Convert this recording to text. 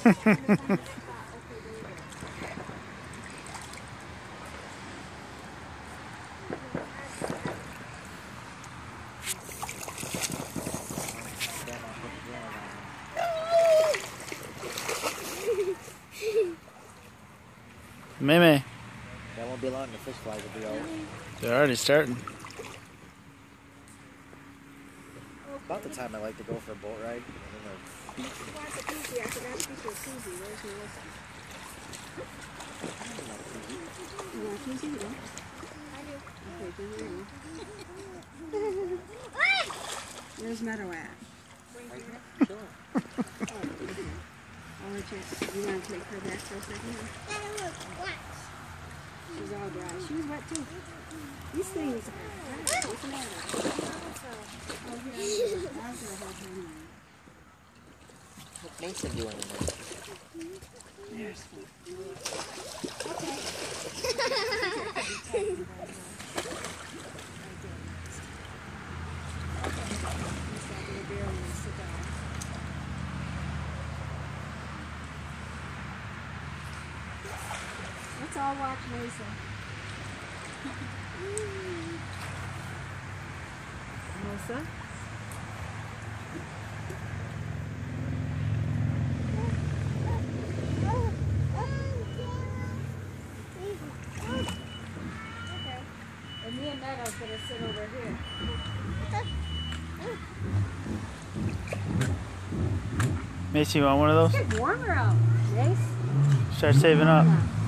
Meme. That won't be long, the fish flies will be out. They're already starting. About the time I like to go for a boat ride. Where's Meadow at? Right here? Sure. I'll let you want to take her back for a second? She's all dry. She was wet too. These things are what's the matter? Oh, here, I'll get a whole thing. What's Mason doing in there? There's one. Let's all watch Mason. Melissa? Okay. And me and Meadow's gonna sit over here. Macy, you want one of those? It's warmer out, Mace. Start saving up.